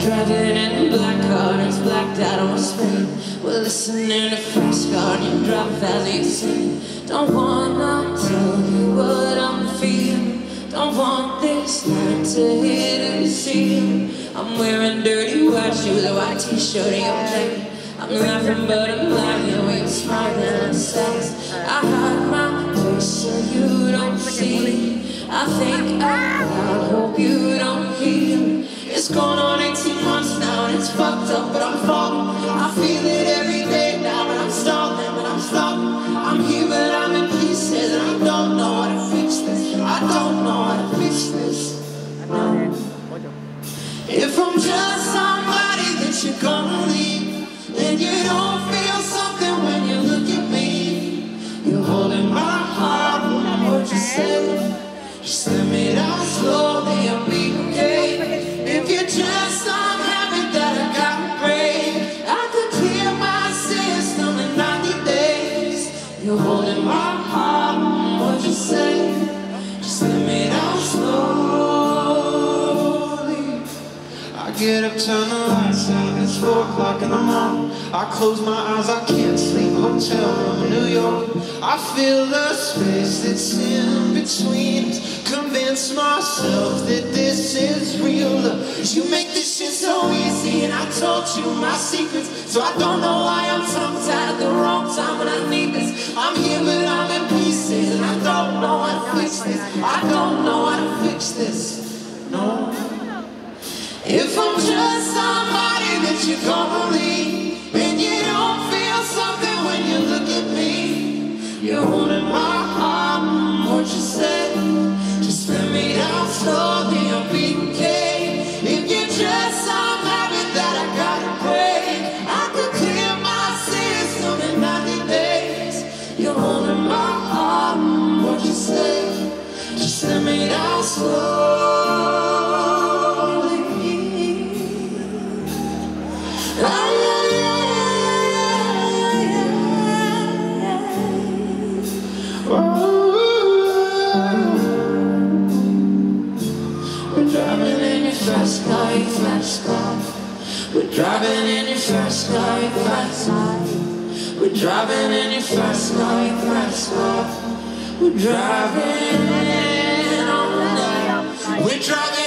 Driving in a black car, it's blacked out on screen. We're listening to fast car, you drive fast, you sing. Don't wanna tell you what I'm feeling. Don't want this night to hit the ceiling. I'm wearing dirty white shoes, a white t-shirt, and your jacket. I'm laughing but I'm lying when you're smiling and sad. I hide my face so you don't see. I think I hope you don't feel. It's going on 18 months now and it's fucked up, but I'm falling. I feel it every day now, but I'm stalling, but I'm stuck. I'm here but I'm in pieces and I don't know how to fix this. I don't know how to fix this. If I'm just somebody that you're gonna leave, then you don't feel something when you look at me. You're holding my heart, what you say. Just let me down slowly, I'll be okay. If you're just some habit that I gotta break, I could clear my system in 90 days. You're holding my heart, what you say. Just let me down slowly. I get up, turn the lights out, it's 4 o'clock in the morning. I close my eyes, I can't sleep, hotel room in New York. I feel the space that's in between us. Convince myself that this is real love. You make this shit so easy, and I told you my secrets. So I don't know why I'm tongue-tied at the wrong time when I need this. I'm here but I'm in pieces, and I don't know how to fix this. I don't know how to fix this, no. If I'm just somebody that you're gonna leave, and you don't feel something when you look at me. You're holding my heart, what you say. Just let me down slowly, I'll be okay. If you're just some habit that I gotta break, I could clear my system in 90 days. You're holding my heart, what you say. Just let me down slowly. We're driving in your fast car, your fast car. We're driving in your fast car, your fast car. We're driving in your fast car, your fast car. We're driving all night. We're driving.